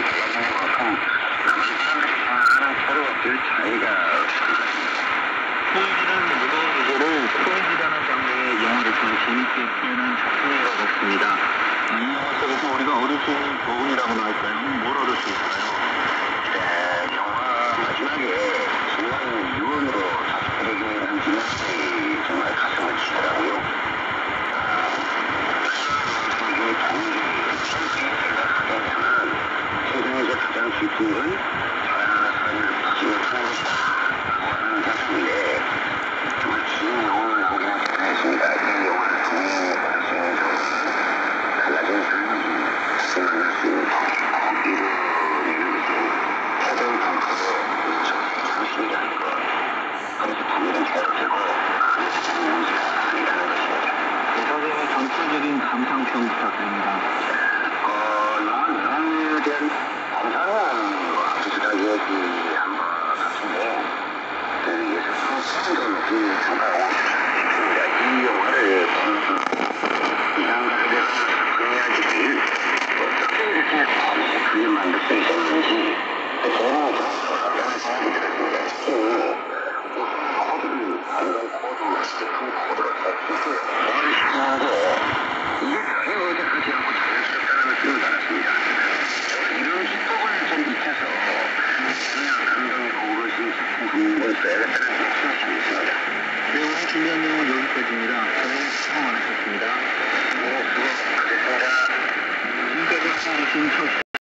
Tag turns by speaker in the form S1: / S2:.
S1: 달라지는 만큼 사람들이 생각하는 서로 별 차이가 코이즈는 무거운 주제를 코이즈라는 장르의 영화를 통해 재밌게 표현한 작품인 것 같습니다. 이 영화 속에서 우리가 얻을 수 있는 교훈이라고나 할까요? 뭘 얻을 수 있을까요? 영화 마지막에 중요한 유언으로 자식들에게 한 질문이 정말 가슴을 치더라고요. 생각하겠지만 세상에서 가장 슬픈 건 사랑하는 사람을 지금 하는 것이다 하는 사실인데 정말 긴 영혼을 보기는 대단했습니다. 이 영화를 통해 받을 수 있는 교훈은 달라진 삶이 다시 만날 수 있는 거기를 내는 것은 최대한 강하고 정신이라는 것 그래서 분명히 자유되고 그래서 자는 문제가 아니라는 것입니다. 선생님의 전체적인 감상평 부탁드립니다. 영화 내용에 대한 감상은 비슷하게 얘기한 것 같은데 여기에서 수준도 높이 평가하고 싶습니다. 이 영화를 보면서 이상가에 대한 슬픈 이야기를 어떻게 이렇게 크게 만들 수 있었는지 저는 좀 그렇다는 생각이 들었습니다. 특히 코드를 완전 코드 스테픈 코드를 썼을 때 영화를 시키는데 이게 별로 어색하지 않고 자연스럽다는 느낌을 받았습니다.